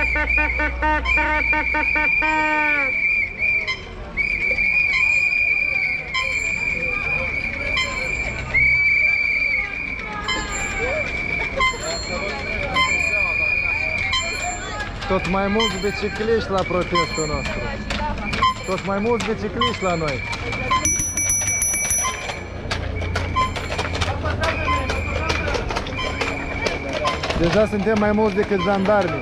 Tot mai mulți bicicliști la protestul nostru. Tot mai mulți bicicliști la noi. Deja suntem mai mulți decât jandarmi.